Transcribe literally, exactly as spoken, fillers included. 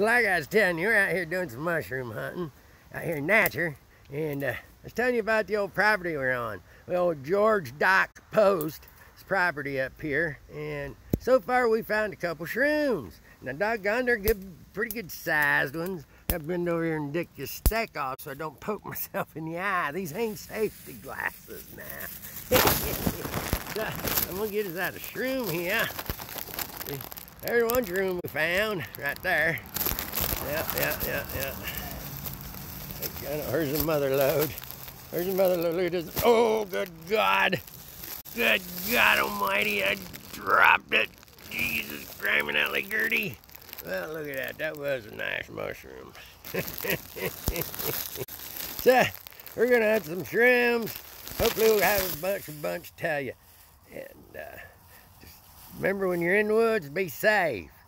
So like I was telling you, we're out here doing some mushroom hunting out here in Natcher, and uh, I was telling you about the old property we're on. The old George Dock Post's property up here, and so far we found a couple shrooms. Now doggone, they're good, pretty good sized ones. I've been over here and dick this stack off so I don't poke myself in the eye. These ain't safety glasses now. So I'm gonna get us out of shroom here. There's one shroom we found right there. Yeah, yeah, yeah, yeah. Here's the mother load. There's the mother load. Look at this. Oh, good God. Good God almighty, I dropped it. Jesus, cramming out like Gertie. Well, look at that. That was a nice mushroom. So, we're going to have some shrooms. Hopefully we'll have a bunch, a bunch to tell you. And uh, just remember, when you're in the woods, be safe.